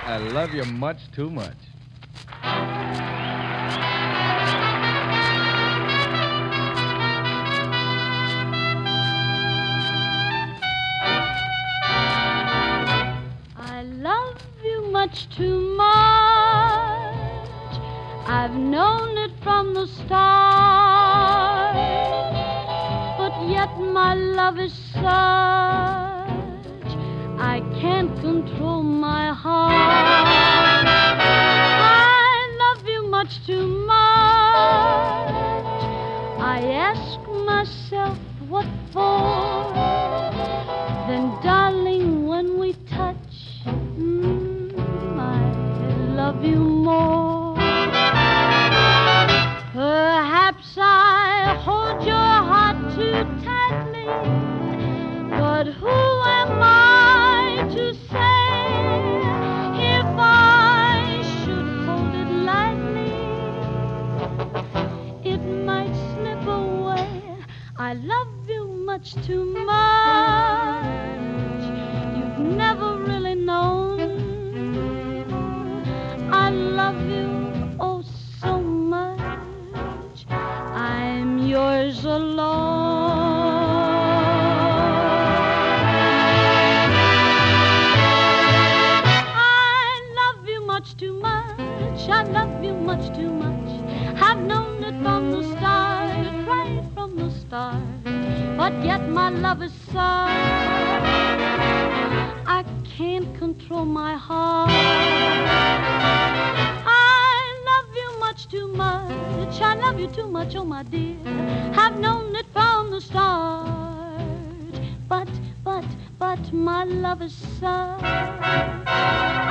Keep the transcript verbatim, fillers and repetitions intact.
I love you much too much. I love you much too much. I've known it from the start. But yet my love is such, I can't control my heart. I love you much too much. I ask myself what for. Then, darling, when we touch, mm, I love you more. Perhaps I hold your heart too tightly, but who am I to say if I should hold it lightly? It might slip away. I love you much too much. You've never really known. I love you oh so much. I'm yours alone. I love you much too much. I love you much too much. I've known it from the start, right from the start. But yet my love is such, I can't control my heart. I love you much too much. I love you too much, oh my dear. I've known it from the start. But, but, but my love is such,